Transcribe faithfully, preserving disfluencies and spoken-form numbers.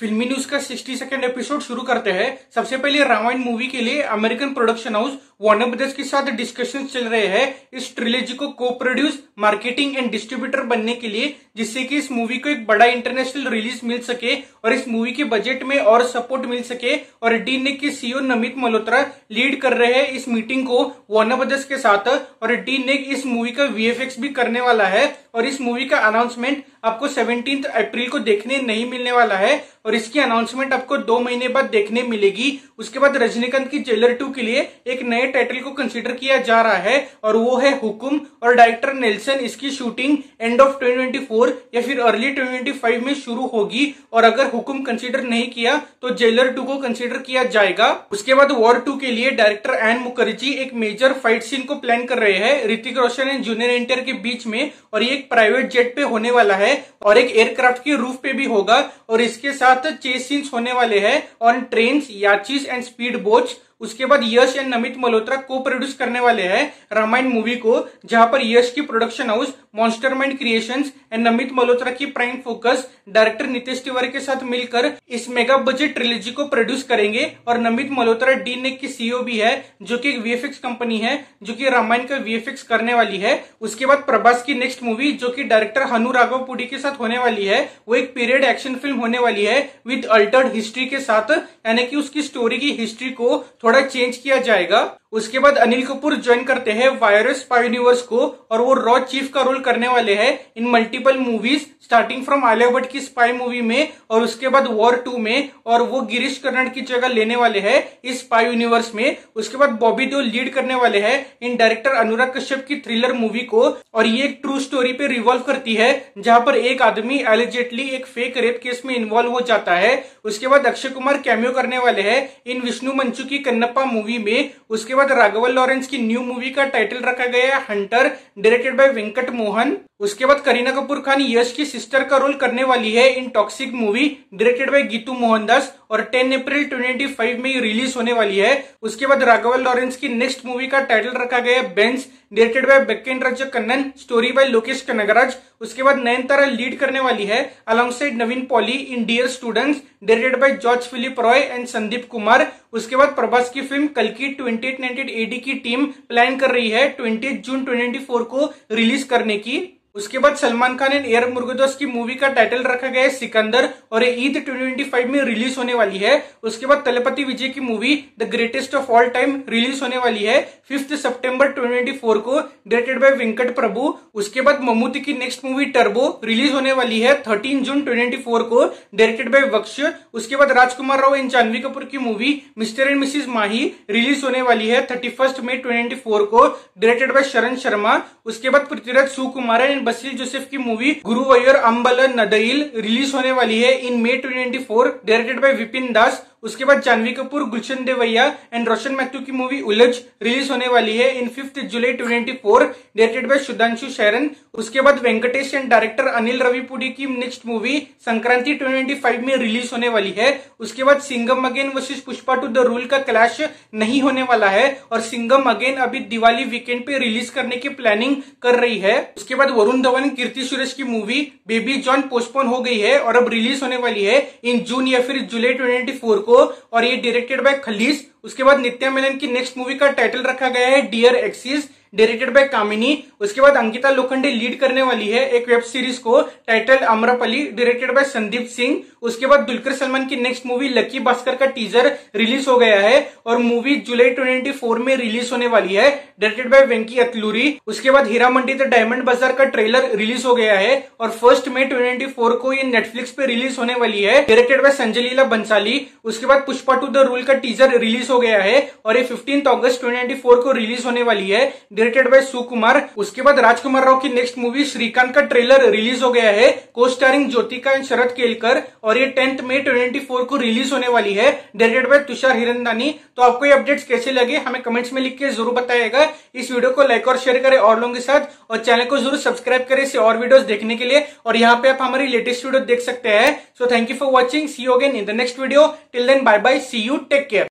फिल्मी न्यूज का साठ सेकंड एपिसोड शुरू करते हैं। सबसे पहले रामायण मूवी के लिए American production house Warner Brothers के साथ डिस्कशन चल रहे हैं इस ट्रिलॉजी को को प्रोड्यूस, मार्केटिंग एंड डिस्ट्रीब्यूटर बनने के लिए, जिससे कि इस मूवी को एक बड़ा इंटरनेशनल रिलीज मिल सके और इस मूवी के बजट में और सपोर्ट मिल सके। और डी नेक के सीईओ नमित मल्होत्रा लीड कर रहे हैं इस मीटिंग को वार्नर ब्रदर्स के साथ। और डी नेक इस मूवी का वीएफएक्स भी करने वाला है और इस मूवी का अनाउंसमेंट आपको सत्रह अप्रैल को देखने नहीं मिलने वाला है और इसकी अनाउंसमेंट आपको दो महीने बाद देखने मिलेगी। उसके बाद रजनीकांत की जेलर टू के लिए एक नए टाइटल को कंसीडर किया जा रहा है और वो है हुकुम। और डायरेक्टर नेल्सन इसकी shooting end of twenty twenty four या फिर अर्ली ट्वेंटी ट्वेंटी फाइव में शुरू होगी और अगर हुकुम कंसीडर नहीं किया तो जेलर टू को कंसीडर किया जाएगा। उसके बाद वॉर टू के लिए डायरेक्टर एन मुखर्जी एक मेजर फाइट सीन को प्लान कर रहे हैं Hrithik Roshan and junior NTR के बीच में और ये एक प्राइवेट जेट पे होने वाला है और एक एयरक्राफ्ट के रूफ पे भी होगा और इसके साथ चेस सीन्स होने वाले हैं ऑन ट्रेन्स, याचीज एंड स्पीड बोट्स। उसके बाद यश एंड नमित मल्होत्रा को प्रोड्यूस करने वाले हैं रामायण मूवी को, जहां पर यश की production house Monstermind Creations and Namit Malhotra की Prime Focus director Nitesh Tiwari के साथ मिलकर इस मेगा बजट ट्रिलॉजी को प्रोड्यूस करेंगे। और नमित मल्होत्रा डी नेक की सीईओ भी है जो कि एक वीएफएक्स कंपनी है जो कि रामायण का वीएफएक्स करने वाली है। उसके बाद प्रभास की नेक्स्ट मूवी जो कि डायरेक्टर हनु राघवपुडी के साथ होने वाली है वो एक पीरियड एक्शन फिल्म होने वाली है विद अल्टर्ड हिस्ट्री के साथ, यानी कि उसकी स्टोरी की हिस्ट्री को थोड़ा चेंज किया जाएगा। उसके बाद अनिल कपूर ज्वाइन करते हैं वायरस स्पाई यूनिवर्स को और वो रॉ चीफ का रोल करने वाले हैं in multiple movies starting from Alia Bhatt की स्पाई मूवी में और उसके बाद वॉर टू में, और वो गिरीश कर्नाड की जगह लेने वाले हैं इस स्पाई यूनिवर्स में। उसके बाद बॉबी देओल लीड करने वाले हैं इन डायरेक्टर अनुराग कश्यप की थ्रिलर मूवी को और ये एक ट्रू स्टोरी पे रिवॉल्व करती है जहां पर एक आदमी एलिजेटली एक फेक रेप केस में इन्वॉल्व हो जाता है। उसके बाद अक्षय कुमार कैमियो करने वाले हैं इन विष्णु मंचू की कन्नप्पा मूवी में। उसके बाद राघवन लॉरेंस की न्यू मूवी का टाइटल रखा गया है Hunter, directed by Venkat Mohan. उसके बाद करीना कपूर खान यश की सिस्टर का रोल करने वाली है in Toxic movie, directed by Geetu Mohandas और दस अप्रैल ट्वेंटी ट्वेंटी फाइव में रिलीज होने वाली है। उसके बाद राघवन लॉरेंस की नेक्स्ट मूवी का टाइटल रखा गया है Benz, directed by Bakkiyaraj Kannan, story by Lokesh Kanagaraj. उसके बाद नयनतारा लीड करने वाली है alongside Nivin Pauly in Dear Students, directed by George Philip Roy and Sandeep Kumar. उसके बाद प्रभास की फिल्म कल की ट्वेंटी नाइनटीन एडी की टीम प्लान कर रही है बीस जून ट्वेंटी ट्वेंटी फोर को रिलीज करने की। उसके बाद सलमान खान एंड एयर मुर्गदास की मूवी का टाइटल रखा गया है सिकंदर और ये ईद ट्वेंटी ट्वेंटी फाइव में रिलीज होने वाली है। उसके बाद तलपति विजय की movie the greatest of all time release होने वाली है फिफ्थ सितंबर ट्वेंटी ट्वेंटी फोर को, डायरेक्टेड बाय वेंकट प्रभु। उसके बाद ममूटी की नेक्स्ट मूवी टर्बो रिलीज होने वाली है thirteen June twenty twenty four को, डायरेक्टेड बाय वक्ष। उसके बाद राजकुमार राव एंड जानवी कपूर की movie Mister and Missus Mahi release होने वाली है thirty first May twenty twenty four को, डायरेक्टेड बाय शरण शर्मा। उसके बाद पृथ्वीराज सुकुमार एंड बसील जोसेफ की movie Guruvayoor Ambalanadayil release होने वाली है in May twenty twenty four, directed by Vipin Das. उसके बाद जानवी कपूर, गुलशन देवैया एंड रोशन मैथ्यू की मूवी उलझ रिलीज होने वाली है in fifth July twenty twenty four, directed by Sudhanshu Sharan. उसके बाद वेंकटेश एंड डायरेक्टर अनिल रविपुडी की next movie Sankranti twenty twenty five में रिलीज होने वाली है। उसके बाद Singham again versus Pushpa two the rule का क्लैश नहीं होने वाला है और सिंघम अगेन अभी दिवाली वीकेंड पे रिलीज करने की प्लानिंग कर रही है। उसके बाद वरुण धवन, कीर्ति सुरेश की मूवी बेबी जॉन पोस्टपोन हो गई है और अब रिलीज होने वाली है इन जून या फिर जुलाई ट्वेंटी ट्वेंटी फोर को और ये डायरेक्टेड बाय खलीस। उसके बाद नित्या मेनन की नेक्स्ट मूवी का टाइटल रखा गया है Dear Exes, directed by Kamini. उसके बाद अंकिता लोखंडे लीड करने वाली है एक वेब सीरीज को title Amrapali, directed by Sandeep Singh. उसके बाद दुलकर सलमान की नेक्स्ट मूवी लकी भास्कर का टीजर रिलीज हो गया है और movie July twenty twenty four में रिलीज होने वाली है, डायरेक्टेड बाय वेंकी अतलूरी। उसके बाद हीरा मंडी द डायमंड बाजार का ट्रेलर रिलीज हो गया है और first May twenty twenty four को ये नेटफ्लिक्स पे रिलीज होने वाली है, डायरेक्टेड बाय संजय लीला बंसाली। उसके बाद पुष्पा टू द रूल का टीजर रिलीज हो गया है और ये fifteenth August twenty twenty four को रिलीज होने वाली है, डायरेक्टेड बाय सुकुमार। उसके बाद राजकुमार राव की नेक्स्ट मूवी श्रीकांत का ट्रेलर रिलीज हो गया है को स्टारिंग ज्योतिका एंड शरद केलकर और ये tenth May twenty twenty four को रिलीज होने वाली है, डायरेक्टेड बाय तुषार हिरंदानी। तो आपको ये अपडेट्स कैसे लगे हमें कमेंट्स में लिख के जरूर बताइएगा। इस वीडियो को लाइक और शेयर करें और लोगों के साथ और चैनल को जरूर सब्सक्राइब करें इसे और वीडियोस देखने के लिए और यहाँ पे आप हमारी लेटेस्ट वीडियो देख सकते हैं। So thank you for watching, see you again in the next video, till then bye bye, see you, take care.